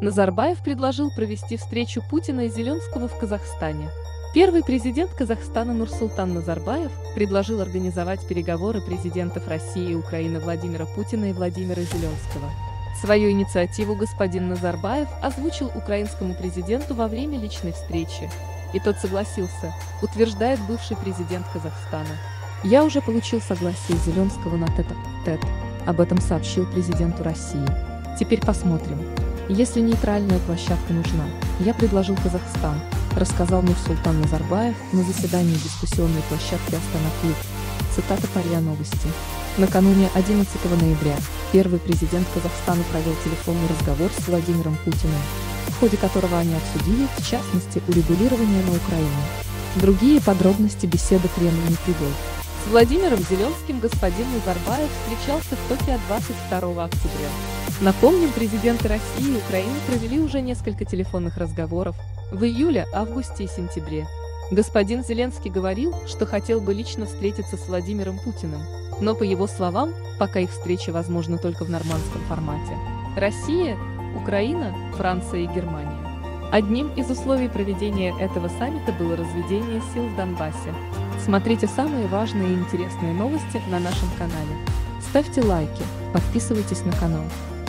Назарбаев предложил провести встречу Путина и Зеленского в Казахстане. Первый президент Казахстана Нурсултан Назарбаев предложил организовать переговоры президентов России и Украины Владимира Путина и Владимира Зеленского. Свою инициативу господин Назарбаев озвучил украинскому президенту во время личной встречи, и тот согласился, утверждает бывший президент Казахстана. «Я уже получил согласие Зеленского на тет-а-тет», об этом сообщил президенту России. «Теперь посмотрим. Если нейтральная площадка нужна, я предложил Казахстан», рассказал Нурсултан Назарбаев на заседании дискуссионной площадки Астана Клуб. Цитата по РИА Новости. Накануне 11 ноября первый президент Казахстана провел телефонный разговор с Владимиром Путиным, в ходе которого они обсудили, в частности, урегулирование на Украине. Другие подробности беседы Кремль не привел. С Владимиром Зеленским господин Назарбаев встречался в Токио 22 октября. Напомним, президенты России и Украины провели уже несколько телефонных разговоров в июле, августе и сентябре. Господин Зеленский говорил, что хотел бы лично встретиться с Владимиром Путиным, но, по его словам, пока их встреча возможна только в нормандском формате. Россия, Украина, Франция и Германия. Одним из условий проведения этого саммита было разведение сил в Донбассе. Смотрите самые важные и интересные новости на нашем канале. Ставьте лайки, подписывайтесь на канал.